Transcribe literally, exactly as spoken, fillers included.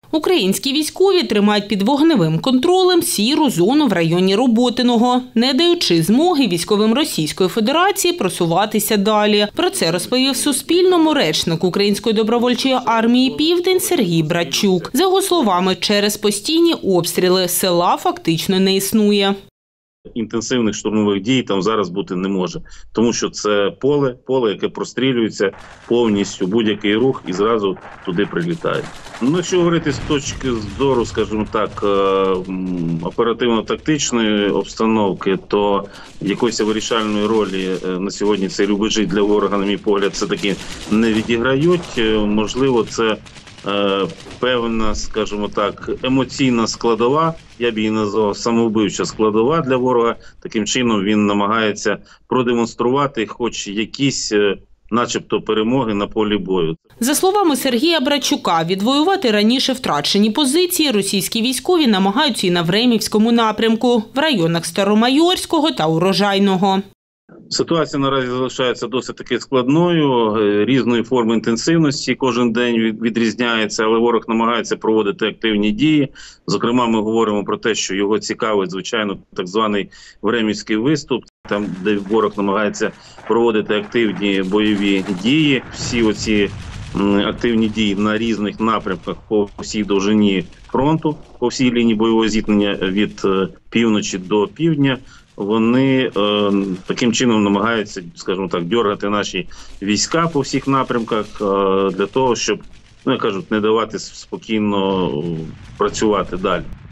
Українські військові тримають під вогневим контролем сіру зону в районі Роботиного, не даючи змоги військовим Російської Федерації просуватися далі. Про це розповів Суспільному речник Української добровольчої армії «Південь» Сергій Братчук. За його словами, через постійні обстріли села фактично не існує. Інтенсивних штурмових дій там зараз бути не може, тому що це поле, поле, яке прострілюється повністю, будь-який рух і зразу туди прилітає. Ну, якщо говорити з точки зору, скажімо так, оперативно-тактичної обстановки, то якоїсь вирішальної ролі на сьогодні цей рубежі для ворога, на мій погляд, це таки не відіграють. Можливо, це певна, скажімо так, емоційна складова, я б її назвав самовбивча складова для ворога. Таким чином він намагається продемонструвати хоч якісь начебто перемоги на полі бою. За словами Сергія Братчука, відвоювати раніше втрачені позиції російські військові намагаються і на Времівському напрямку, в районах Старомайорського та Урожайного. Ситуація наразі залишається досить таки складною, різної форми інтенсивності кожен день відрізняється, але ворог намагається проводити активні дії. Зокрема, ми говоримо про те, що його цікавить, звичайно, так званий Времівський виступ, там, де ворог намагається проводити активні бойові дії. Всі оці активні дії на різних напрямках по всій довжині фронту, по всій лінії бойового зіткнення від півночі до півдня, вони е, таким чином намагаються, скажімо так, дьоргати наші війська по всіх напрямках е, для того, щоб, ну, як кажуть, не давати спокійно працювати далі.